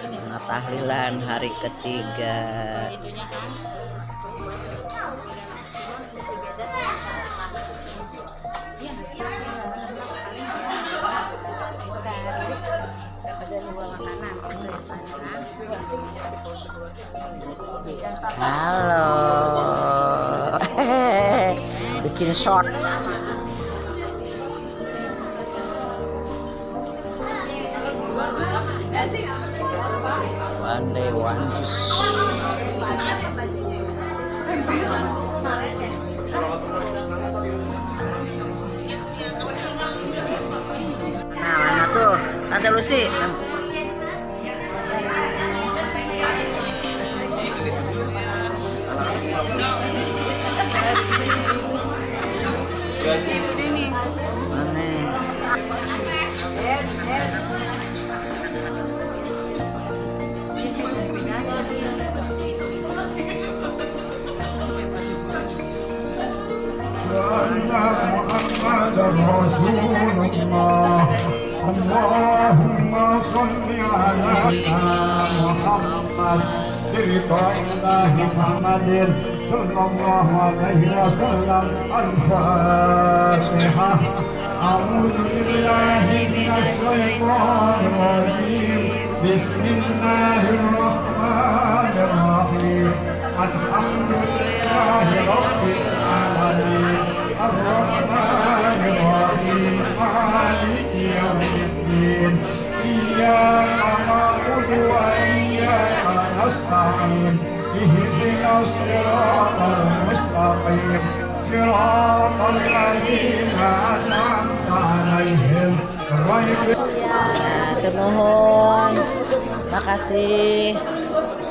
Sunat tahlilan hari ketiga. Halo. Bikin short. One day, one juice. Nah, mana tuh Tante Lucy? اللهم صل على محمد برضا الله محمد صلى الله عليه وسلم. الفاتحة. أعوذ بالله من الشيطان الرجيم. بسم الله الرحمن الرحيم. الحمد لله رب العالمين الرحمن الرحيم مالك يوم الدين. إياك نعبد وإياك نستعين. اهدنا الصراط المستقيم صراط الذين أنعمت عليهم غير. Termohon, makasih.